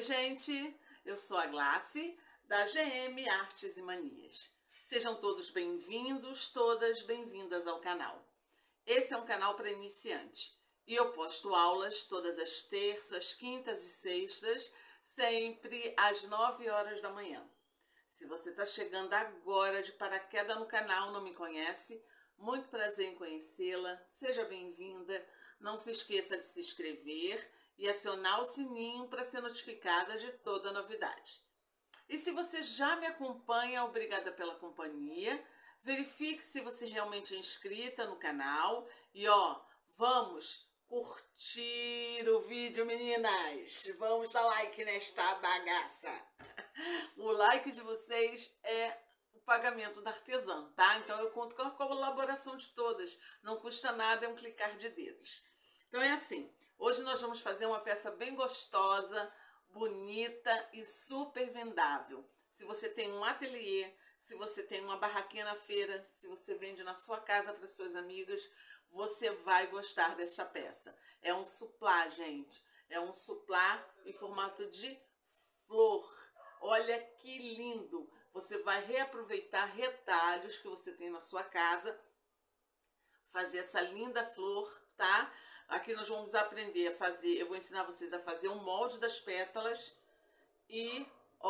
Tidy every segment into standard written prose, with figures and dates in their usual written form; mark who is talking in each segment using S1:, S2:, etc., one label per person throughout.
S1: gente! Eu sou a Glace, da GM Artes e Manias. Sejam todos bem-vindos, todas bem-vindas ao canal. Esse é um canal para iniciante e eu posto aulas todas as terças, quintas e sextas, sempre às 9 horas da manhã. Se você está chegando agora de paraquedas no canal, não me conhece, muito prazer em conhecê-la, seja bem-vinda. Não se esqueça de se inscrever e acionar o sininho para ser notificada de toda novidade. E se você já me acompanha, obrigada pela companhia. Verifique se você realmente é inscrita no canal e vamos curtir o vídeo, meninas. Vamos dar like nesta bagaça. O like de vocês é o pagamento da artesã, tá? Então eu conto com a colaboração de todas. Não custa nada, é um clicar de dedos. Então é assim, hoje nós vamos fazer uma peça bem gostosa, bonita e super vendável. Se você tem um ateliê, se você tem uma barraquinha na feira, se você vende na sua casa para suas amigas, você vai gostar dessa peça. É um suplá, gente. É um suplá em formato de flor. Olha que lindo! Você vai reaproveitar retalhos que você tem na sua casa, fazer essa linda flor, tá? Aqui nós vamos aprender a fazer, eu vou ensinar vocês a fazer um molde das pétalas e,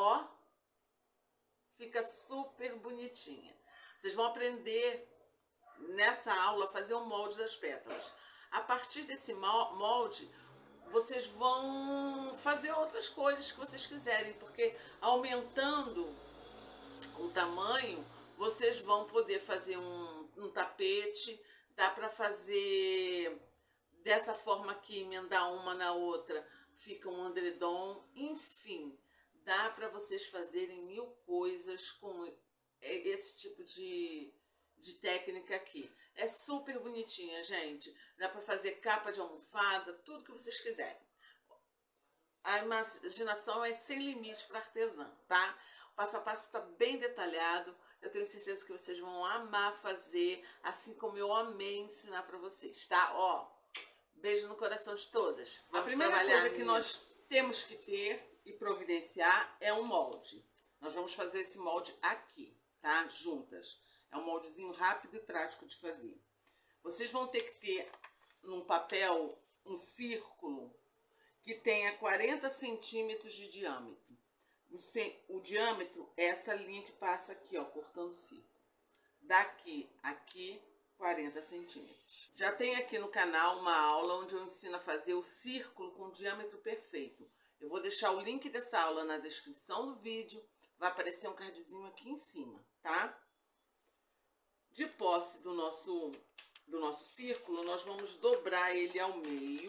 S1: fica super bonitinha. Vocês vão aprender nessa aula a fazer um molde das pétalas. A partir desse molde, vocês vão fazer outras coisas que vocês quiserem, porque aumentando o tamanho, vocês vão poder fazer um tapete, dá para fazer dessa forma aqui, emendar uma na outra, fica um edredom, enfim, dá para vocês fazerem mil coisas com esse tipo de técnica aqui. É super bonitinha, gente. Dá para fazer capa de almofada, tudo que vocês quiserem. A imaginação é sem limite para artesã, tá? O passo a passo está bem detalhado. Eu tenho certeza que vocês vão amar fazer, assim como eu amei ensinar para vocês, tá? Beijo no coração de todas. A primeira coisa que nós temos que ter e providenciar é um molde. Nós vamos fazer esse molde aqui, tá? Juntas. É um moldezinho rápido e prático de fazer. Vocês vão ter que ter num papel um círculo que tenha 40 centímetros de diâmetro. O diâmetro é essa linha que passa aqui, cortando o círculo. Daqui, aqui, 40 centímetros. Já tem aqui no canal uma aula onde eu ensino a fazer o círculo com o diâmetro perfeito. Eu vou deixar o link dessa aula na descrição do vídeo. Vai aparecer um cardzinho aqui em cima, tá? De posse do nosso círculo, nós vamos dobrar ele ao meio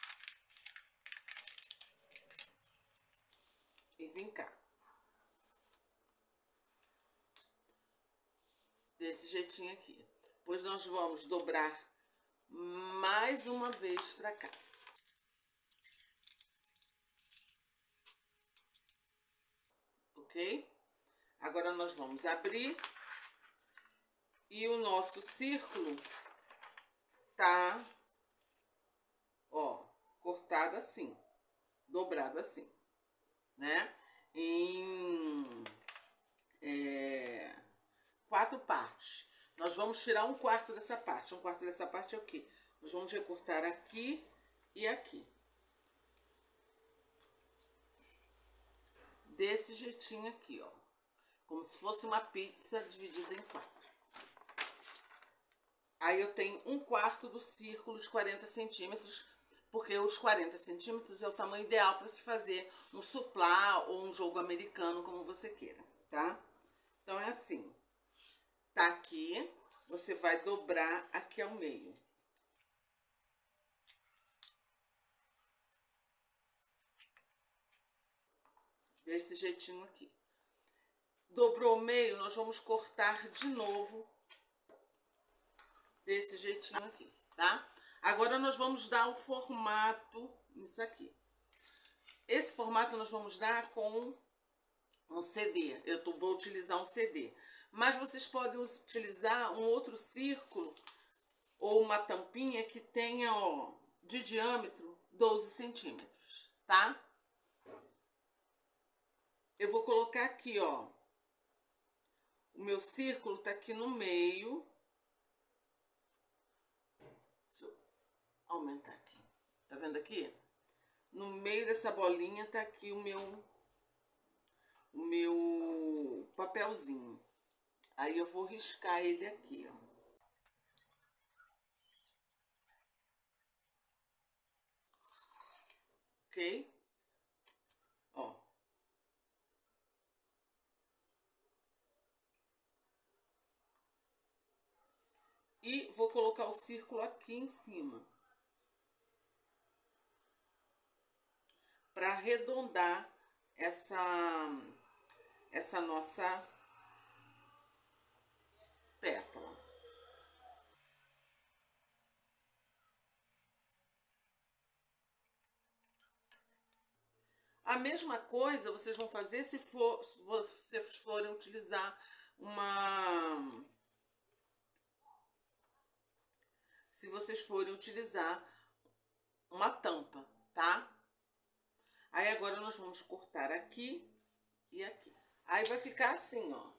S1: e vincar. Desse jeitinho aqui. Depois nós vamos dobrar mais uma vez para cá. Ok? Agora nós vamos abrir e o nosso círculo tá, cortado assim, dobrado assim, né? Em 4 partes. Nós vamos tirar um quarto dessa parte. Um quarto dessa parte é o quê? Nós vamos recortar aqui e aqui. Desse jeitinho aqui, como se fosse uma pizza dividida em 4. Aí eu tenho um quarto do círculo de 40 centímetros, porque os 40 centímetros é o tamanho ideal para se fazer um suplá ou um jogo americano, como você queira, tá? Então é assim. Tá aqui, você vai dobrar aqui ao meio. Desse jeitinho aqui. Dobrou o meio, nós vamos cortar de novo desse jeitinho aqui, tá? Agora nós vamos dar o formato nisso aqui. Esse formato nós vamos dar com um CD. Vou utilizar um CD. Mas vocês podem utilizar um outro círculo ou uma tampinha que tenha, de diâmetro 12 centímetros, tá? eu vou colocar aqui, ó. O meu círculo tá aqui no meio. Deixa eu aumentar aqui. Tá vendo aqui? No meio dessa bolinha tá aqui o meu papelzinho. Aí eu vou riscar ele aqui, ó. Ok? Ó. E vou colocar o círculo aqui em cima. Para arredondar essa nossa pétala. A mesma coisa vocês vão fazer se vocês forem utilizar se vocês forem utilizar uma tampa, tá? Aí agora nós vamos cortar aqui e aqui. Aí vai ficar assim, ó.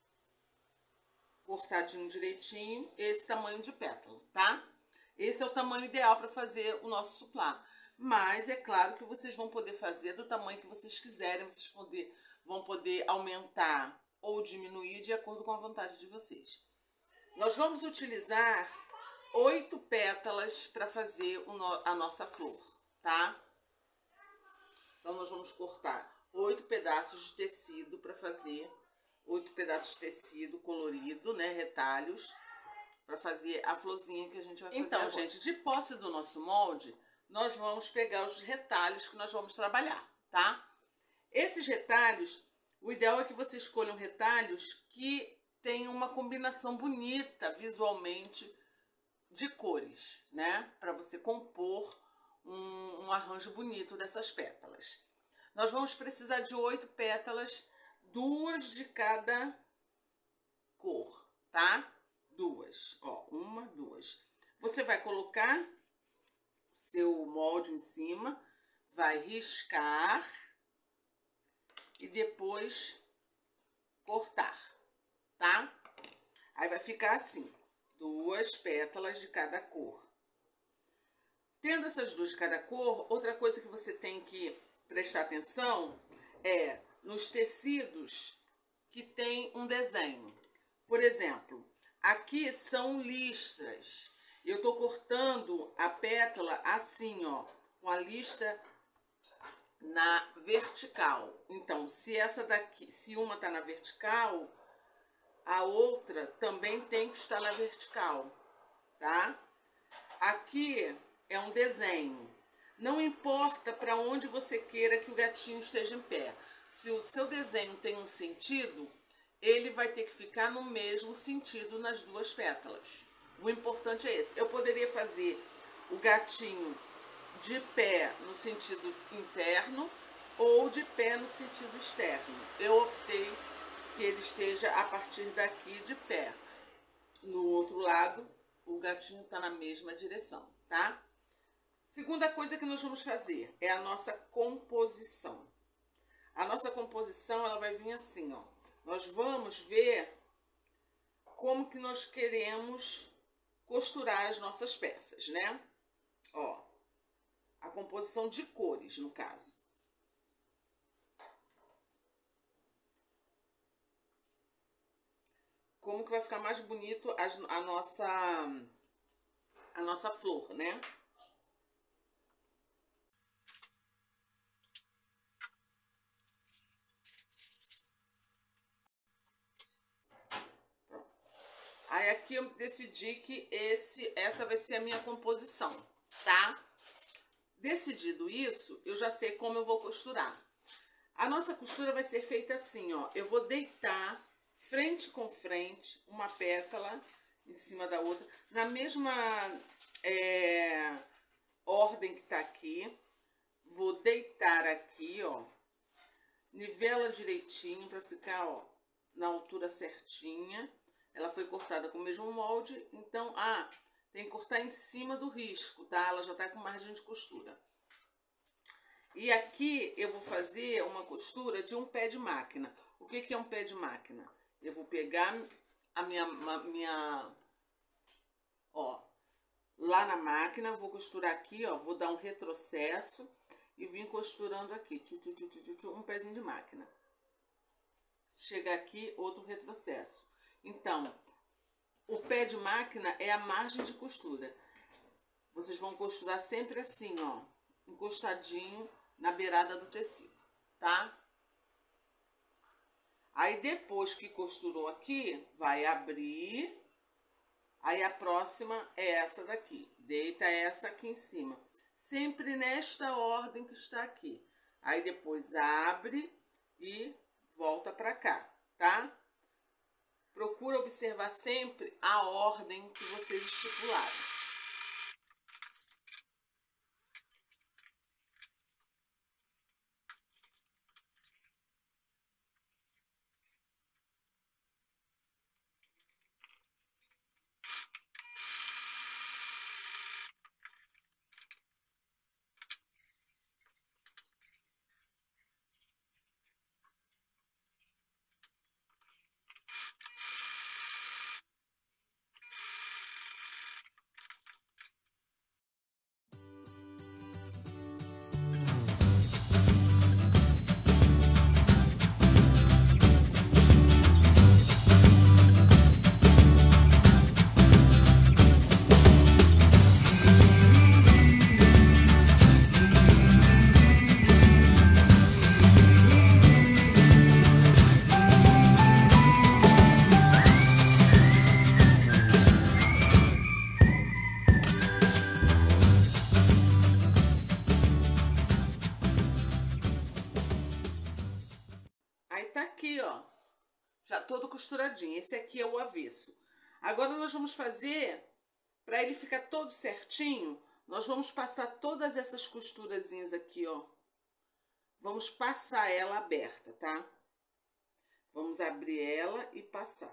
S1: Cortadinho direitinho, esse tamanho de pétala, tá? Esse é o tamanho ideal para fazer o nosso suplá. Mas é claro que vocês vão poder fazer do tamanho que vocês quiserem, vocês vão poder aumentar ou diminuir de acordo com a vontade de vocês. Nós vamos utilizar 8 pétalas para fazer a nossa flor, tá? Então, nós vamos cortar 8 pedaços de tecido para fazer 8 pedaços de tecido colorido, né? Retalhos, para fazer a florzinha que a gente vai fazer. Então, gente, de posse do nosso molde, nós vamos pegar os retalhos que nós vamos trabalhar, tá? Esses retalhos, o ideal é que você escolham retalhos que tenham uma combinação bonita visualmente de cores, né? Para você compor um arranjo bonito dessas pétalas. Nós vamos precisar de 8 pétalas, 2 de cada cor, tá? 2, ó, 1, 2. Você vai colocar seu molde em cima, vai riscar e depois cortar, tá? Aí vai ficar assim, 2 pétalas de cada cor. Tendo essas 2 de cada cor, outra coisa que você tem que prestar atenção é nos tecidos que tem um desenho. Por exemplo, aqui são listras. Eu tô cortando a pétala assim, ó, com a lista na vertical. Então, se essa daqui, se uma tá na vertical, a outra também tem que estar na vertical, tá? Aqui é um desenho. Não importa para onde você queira que o gatinho esteja em pé. Se o seu desenho tem um sentido, ele vai ter que ficar no mesmo sentido nas 2 pétalas. O importante é esse. Eu poderia fazer o gatinho de pé no sentido interno ou de pé no sentido externo. Eu optei que ele esteja a partir daqui de pé. No outro lado, o gatinho está na mesma direção, tá? Segunda coisa que nós vamos fazer é a nossa composição. A nossa composição, ela vai vir assim, ó. Nós vamos ver como que nós queremos costurar as nossas peças, né? Ó, a composição de cores, no caso. Como que vai ficar mais bonito a nossa flor, né? Aí aqui eu decidi que essa vai ser a minha composição, tá? Decidido isso, eu já sei como eu vou costurar. A nossa costura vai ser feita assim, ó. Eu vou deitar frente com frente uma pétala em cima da outra, na mesma ordem que tá aqui. Vou deitar aqui, ó. Nivela direitinho pra ficar, ó, na altura certinha. Ela foi cortada com o mesmo molde, então, tem que cortar em cima do risco, tá? Ela já tá com margem de costura. E aqui eu vou fazer uma costura de um pé de máquina. O que que é um pé de máquina? Eu vou pegar a ó, lá na máquina, vou costurar aqui, ó, vou dar um retrocesso e vim costurando aqui, um pezinho de máquina. Chega aqui, outro retrocesso. Então, o pé de máquina é a margem de costura. Vocês vão costurar sempre assim, ó, encostadinho na beirada do tecido, tá? Aí depois que costurou aqui, vai abrir. Aí a próxima é essa daqui. Deita essa aqui em cima. Sempre nesta ordem que está aqui. Aí depois abre e volta pra cá, tá? Procura observar sempre a ordem que vocês estipularam. Aí tá aqui, ó, já todo costuradinho. Esse aqui é o avesso. Agora nós vamos fazer, para ele ficar todo certinho, nós vamos passar todas essas costurazinhas aqui, ó. Vamos passar ela aberta, tá? Vamos abrir ela e passar.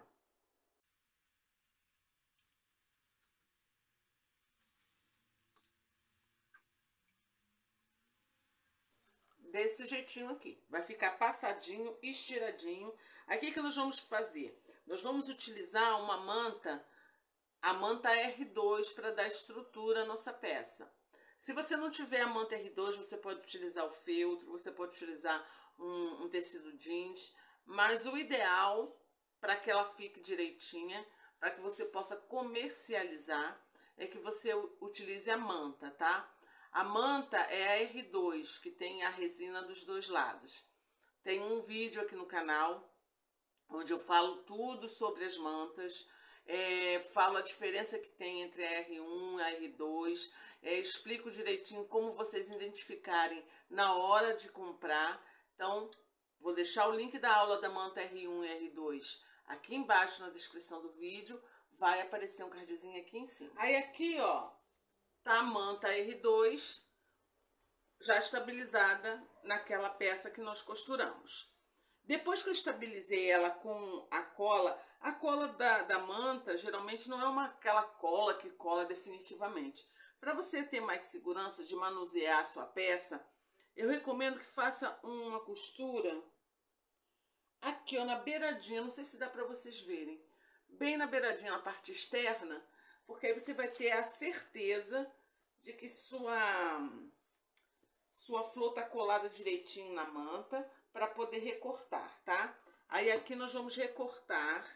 S1: Desse jeitinho aqui. Vai ficar passadinho, estiradinho. Aqui que nós vamos fazer? Nós vamos utilizar uma manta, a manta R2, para dar estrutura à nossa peça. Se você não tiver a manta R2, você pode utilizar o feltro, você pode utilizar um tecido jeans, mas o ideal, para que ela fique direitinha, para que você possa comercializar, é que você utilize a manta, tá? A manta é a R2, que tem a resina dos dois lados. Tem um vídeo aqui no canal, onde eu falo tudo sobre as mantas, falo a diferença que tem entre a R1 e a R2, explico direitinho como vocês identificarem na hora de comprar. Então, vou deixar o link da aula da manta R1 e R2 aqui embaixo na descrição do vídeo, vai aparecer um cardzinho aqui em cima. Aí aqui, ó, tá a manta R2 já estabilizada naquela peça que nós costuramos. Depois que eu estabilizei ela com a cola da manta geralmente não é aquela cola que cola definitivamente. Para você ter mais segurança de manusear a sua peça, eu recomendo que faça uma costura aqui, ó, na beiradinha, não sei se dá para vocês verem, bem na beiradinha, na parte externa, porque aí você vai ter a certeza de que sua flor tá colada direitinho na manta para poder recortar, tá? Aí aqui nós vamos recortar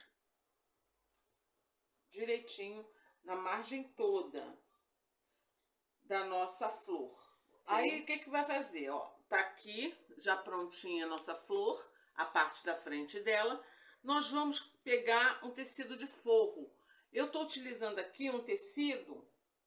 S1: direitinho na margem toda da nossa flor. Aí o que que vai fazer, ó? Tá aqui já prontinha a nossa flor, a parte da frente dela. Nós vamos pegar um tecido de forro. Eu tô utilizando aqui um tecido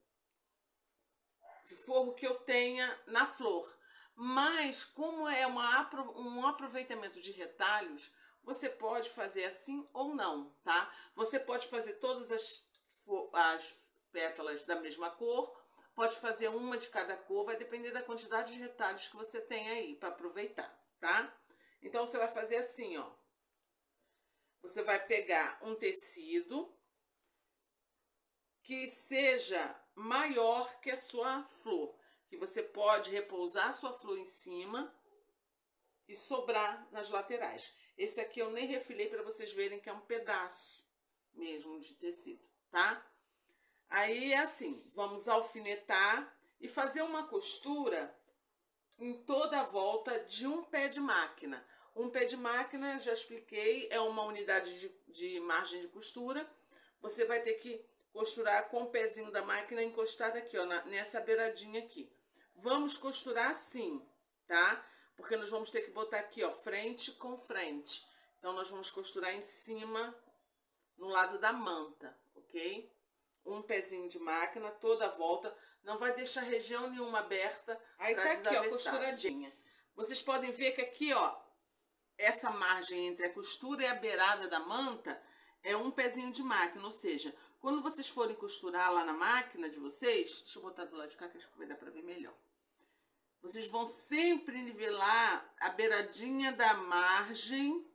S1: de forro que eu tenha na flor. Mas, como é um aproveitamento de retalhos, você pode fazer assim ou não, tá? Você pode fazer todas as pétalas da mesma cor, pode fazer uma de cada cor, vai depender da quantidade de retalhos que você tem aí para aproveitar, tá? Então, você vai fazer assim, ó. Você vai pegar um tecido que seja maior que a sua flor, que você pode repousar a sua flor em cima e sobrar nas laterais. Esse aqui eu nem refilei para vocês verem que é um pedaço mesmo de tecido, tá? Aí é assim, vamos alfinetar e fazer uma costura em toda a volta de um pé de máquina. Um pé de máquina, já expliquei, é uma unidade de margem de costura. Você vai ter que costurar com o pezinho da máquina encostado aqui, ó, nessa beiradinha aqui. Vamos costurar assim, tá? Porque nós vamos ter que botar aqui, ó, frente com frente. Então, nós vamos costurar em cima, no lado da manta, ok? Um pezinho de máquina, toda a volta. Não vai deixar região nenhuma aberta. Aí tá aqui, ó, costuradinha. Vocês podem ver que aqui, ó, essa margem entre a costura e a beirada da manta é um pezinho de máquina, ou seja, quando vocês forem costurar lá na máquina de vocês, deixa eu botar do lado de cá que acho que vai dar pra ver melhor. Vocês vão sempre nivelar a beiradinha da margem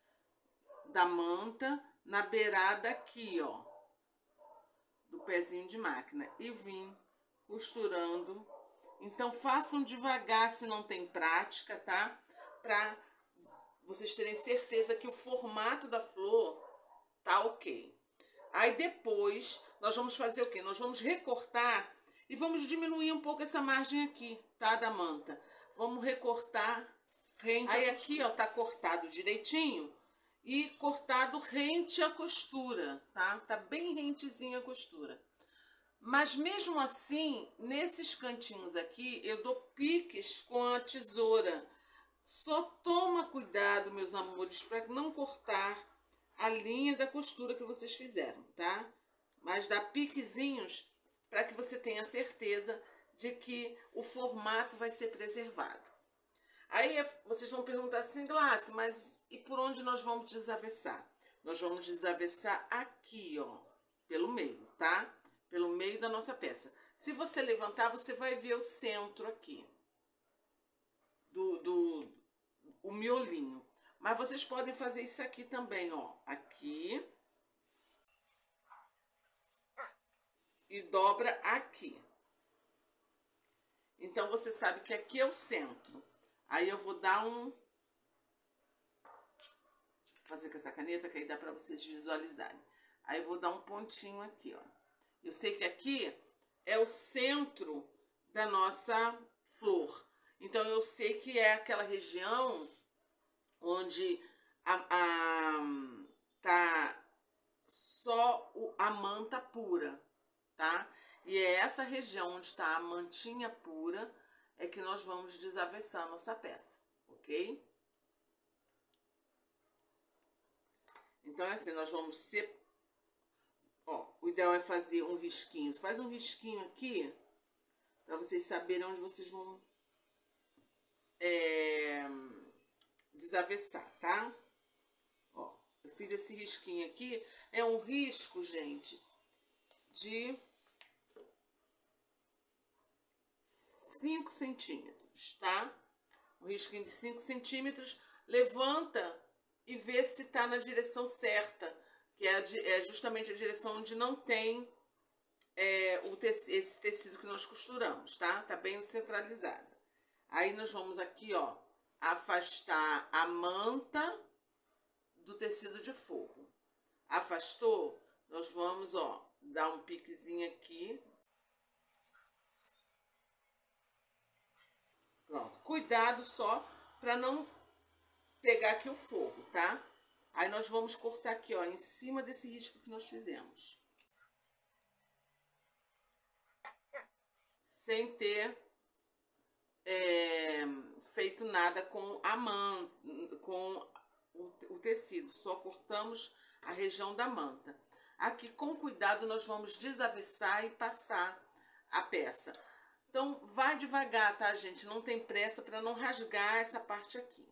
S1: da manta na beirada aqui, ó, do pezinho de máquina e vim costurando. Então, façam devagar se não tem prática, tá? Pra vocês terem certeza que o formato da flor tá ok. Aí depois, nós vamos fazer o quê? Nós vamos recortar e vamos diminuir um pouco essa margem aqui, tá? Da manta. Vamos recortar rente. Aí aqui, ó, tá cortado direitinho e cortado rente à costura, tá? Tá bem rentezinha a costura. Mas mesmo assim, nesses cantinhos aqui, eu dou piques com a tesoura. Só toma cuidado, meus amores, para não cortar a linha da costura que vocês fizeram, tá? Mas dá piquezinhos para que você tenha certeza de que o formato vai ser preservado. Aí vocês vão perguntar assim, Glácia, mas e por onde nós vamos desavessar? Nós vamos desavessar aqui, ó, pelo meio, tá? Pelo meio da nossa peça. Se você levantar, você vai ver o centro aqui. O miolinho. Mas vocês podem fazer isso aqui também, ó. Aqui. E dobra aqui. Então, você sabe que aqui é o centro. Aí, eu vou dar um... Vou fazer com essa caneta, que aí dá pra vocês visualizarem. Aí, eu vou dar um pontinho aqui, ó. Eu sei que aqui é o centro da nossa flor. Então, eu sei que é aquela região onde tá só a manta pura, tá? E é essa região onde está a mantinha pura é que nós vamos desavessar a nossa peça, ok? Então, é assim, nós vamos separar. Ó, o ideal é fazer um risquinho. Faz um risquinho aqui, para vocês saberem onde vocês vão desavessar, tá? Ó, eu fiz esse risquinho aqui. É um risco, gente, de 5 centímetros, tá? Um risquinho de 5 centímetros. Levanta e vê se tá na direção certa, que é justamente a direção onde não tem esse tecido que nós costuramos, tá? Tá bem centralizada. Aí, nós vamos aqui, ó, afastar a manta do tecido de forro. Afastou? Nós vamos, ó, dar um piquezinho aqui. Pronto. Cuidado só para não pegar aqui o forro, tá? Aí, nós vamos cortar aqui, ó, em cima desse risco que nós fizemos. Sem ter feito nada com a manta, com o tecido. Só cortamos a região da manta. Aqui, com cuidado, nós vamos desavessar e passar a peça. Então, vai devagar, tá, gente? Não tem pressa para não rasgar essa parte aqui.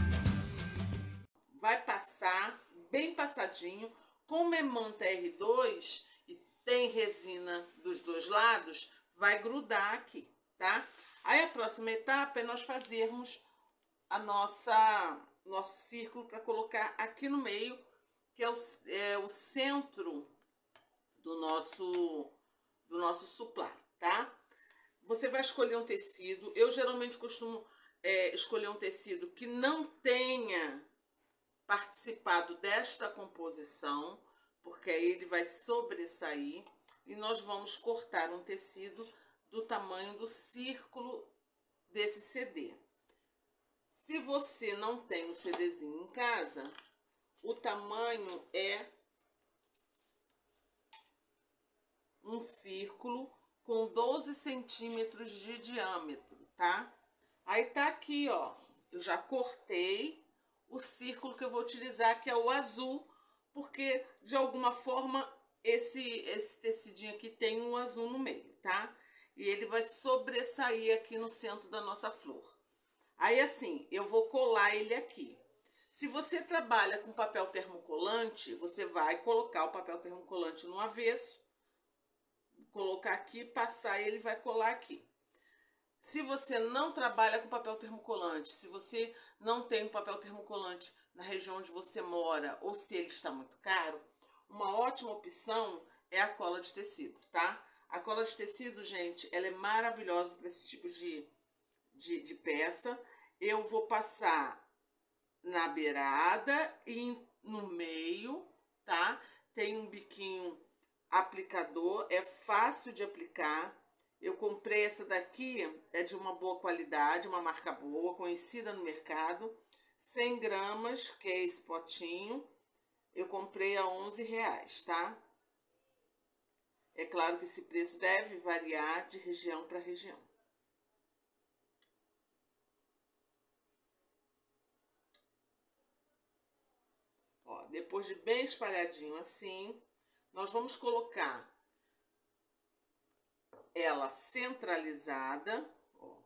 S1: Vai passar bem passadinho. Como é manta R2, dois e tem resina dos dois lados, vai grudar aqui, tá? Aí a próxima etapa é nós fazermos a nosso círculo para colocar aqui no meio, que é o centro do nosso suplá, tá? Você vai escolher um tecido. Eu geralmente costumo escolher um tecido que não tenha participado desta composição, porque aí ele vai sobressair, e nós vamos cortar um tecido do tamanho do círculo desse CD. Se você não tem um CDzinho em casa, o tamanho é um círculo com 12 centímetros de diâmetro, tá? Aí tá aqui, ó, eu já cortei o círculo que eu vou utilizar, que é o azul, porque de alguma forma esse tecidinho aqui tem um azul no meio, tá? E ele vai sobressair aqui no centro da nossa flor. Aí assim, eu vou colar ele aqui. Se você trabalha com papel termocolante, você vai colocar o papel termocolante no avesso, colocar aqui, passar ele vai colar aqui. Se você não trabalha com papel termocolante, se você não tem um papel termocolante na região onde você mora, ou se ele está muito caro, uma ótima opção é a cola de tecido, tá? A cola de tecido, gente, ela é maravilhosa para esse tipo de peça. Eu vou passar na beirada e no meio, tá? Tem um biquinho aplicador, é fácil de aplicar. Eu comprei essa daqui, é de uma boa qualidade, uma marca boa, conhecida no mercado. 100 gramas, que é esse potinho, eu comprei a R$11, tá? É claro que esse preço deve variar de região para região. Ó, depois de bem espalhadinho assim, nós vamos colocar ela centralizada, ó,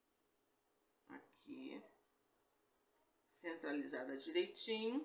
S1: aqui, centralizada direitinho.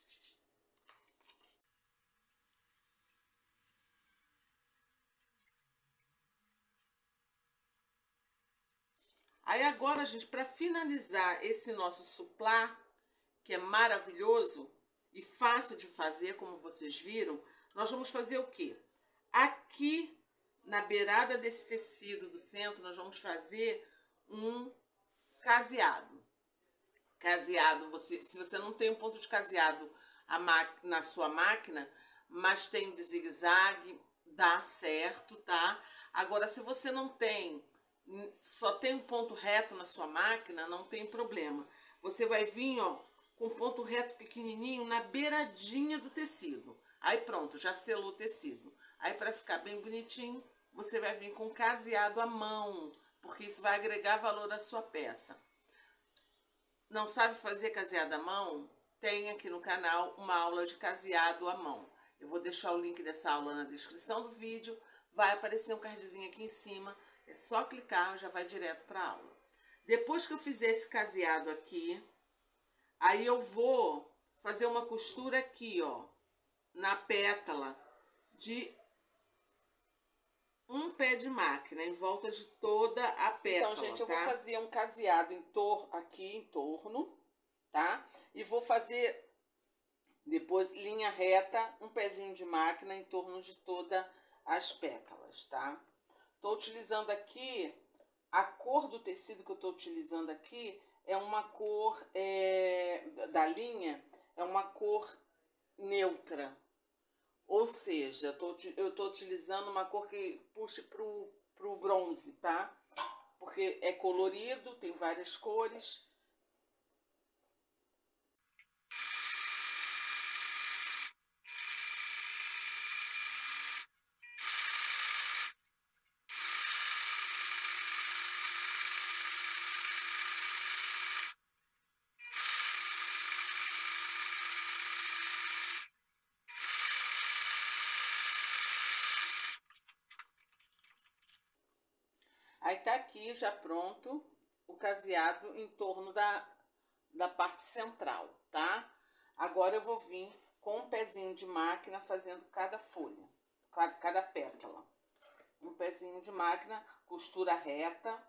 S1: Aí agora, gente, para finalizar esse nosso suplá, que é maravilhoso e fácil de fazer, como vocês viram, nós vamos fazer o quê? Aqui na beirada desse tecido do centro, nós vamos fazer um caseado. Caseado, se você não tem um ponto de caseado na sua máquina, mas tem de zigue-zague, dá certo, tá? Agora, se você não tem, só tem um ponto reto na sua máquina, não tem problema. Você vai vir, ó, com um ponto reto pequenininho na beiradinha do tecido. Aí pronto, já selou o tecido. Aí para ficar bem bonitinho, você vai vir com caseado à mão, porque isso vai agregar valor à sua peça. Não sabe fazer caseado à mão? Tem aqui no canal uma aula de caseado à mão. Eu vou deixar o link dessa aula na descrição do vídeo. Vai aparecer um cardzinho aqui em cima. É só clicar e já vai direto para a aula. Depois que eu fizer esse caseado aqui, aí eu vou fazer uma costura aqui, ó, na pétala de um pé de máquina, em volta de toda a pétala. Então, gente, eu vou fazer um caseado aqui em torno, tá? E vou fazer depois linha reta, um pezinho de máquina em torno de todas as pétalas, tá? Tô utilizando aqui, a cor do tecido que eu tô utilizando aqui é uma cor da linha, é uma cor neutra. Ou seja, eu tô utilizando uma cor que puxe pro bronze, tá? Porque é colorido, tem várias cores. Aí tá aqui já pronto o caseado em torno da parte central, tá? Agora eu vou vir com um pezinho de máquina fazendo cada folha. cada pétala. Um pezinho de máquina, costura reta.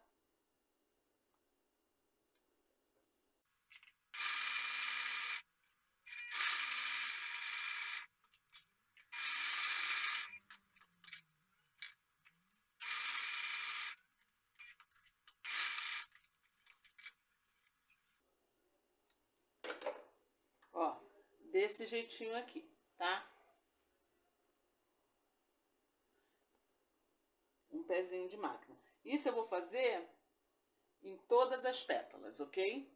S1: Ó, desse jeitinho aqui, tá? Um pezinho de máquina. Isso eu vou fazer em todas as pétalas, ok?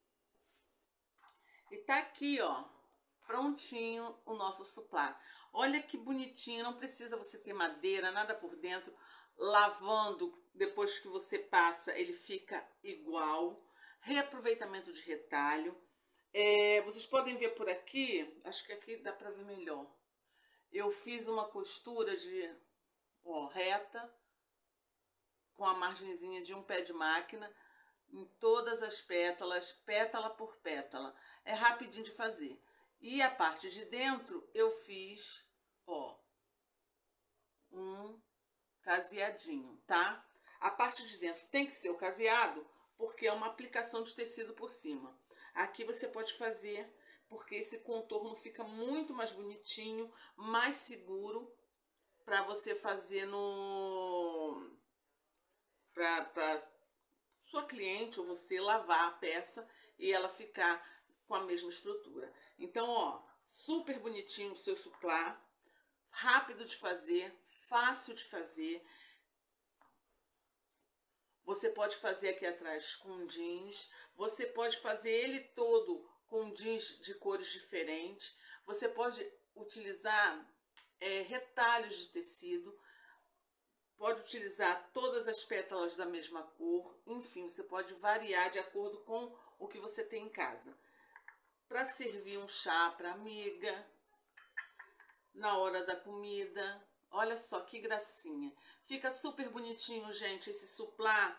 S1: E tá aqui, ó, prontinho o nosso suplá. Olha que bonitinho, não precisa você ter madeira, nada por dentro. Lavando, depois que você passa, ele fica igual. Reaproveitamento de retalho. Vocês podem ver por aqui, acho que aqui dá pra ver melhor. Eu fiz uma costura de, ó, reta, com a margenzinha de um pé de máquina, em todas as pétalas, pétala por pétala. É rapidinho de fazer. E a parte de dentro eu fiz, ó, um caseadinho, tá? A parte de dentro tem que ser o caseado, porque é uma aplicação de tecido por cima. Aqui você pode fazer, porque esse contorno fica muito mais bonitinho, mais seguro, para você fazer para sua cliente ou você lavar a peça e ela ficar com a mesma estrutura. Então, ó, super bonitinho o seu suplá, rápido de fazer, fácil de fazer. Você pode fazer aqui atrás com jeans, você pode fazer ele todo com jeans de cores diferentes, você pode utilizar retalhos de tecido, pode utilizar todas as pétalas da mesma cor, enfim, você pode variar de acordo com o que você tem em casa. Para servir um chá para amiga, na hora da comida. Olha só que gracinha. Fica super bonitinho, gente. Esse suplá,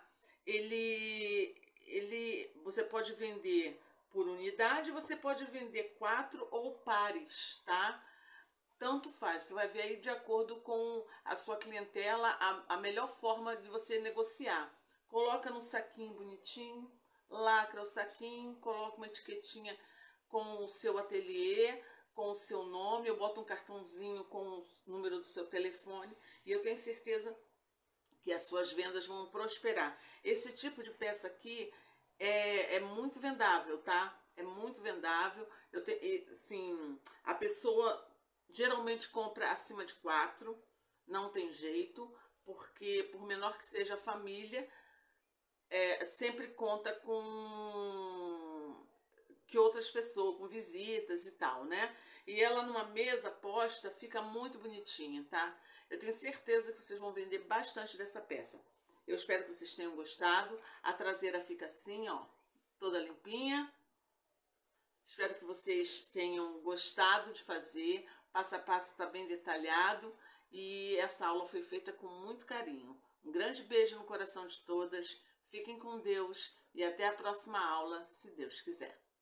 S1: você pode vender por unidade, você pode vender 4 ou pares, tá? Tanto faz. Você vai ver aí de acordo com a sua clientela a melhor forma de você negociar. Coloca num saquinho bonitinho, lacra o saquinho, coloca uma etiquetinha com o seu ateliê, com o seu nome, eu boto um cartãozinho com o número do seu telefone e eu tenho certeza que as suas vendas vão prosperar. Esse tipo de peça aqui é muito vendável, tá? É muito vendável. Sim, a pessoa geralmente compra acima de 4, não tem jeito, porque por menor que seja a família, sempre conta com que outras pessoas, com visitas e tal, né? E ela numa mesa posta fica muito bonitinha, tá? Eu tenho certeza que vocês vão vender bastante dessa peça. Eu espero que vocês tenham gostado. A traseira fica assim, ó, toda limpinha. Espero que vocês tenham gostado de fazer. Passo a passo está bem detalhado. E essa aula foi feita com muito carinho. Um grande beijo no coração de todas. Fiquem com Deus e até a próxima aula, se Deus quiser.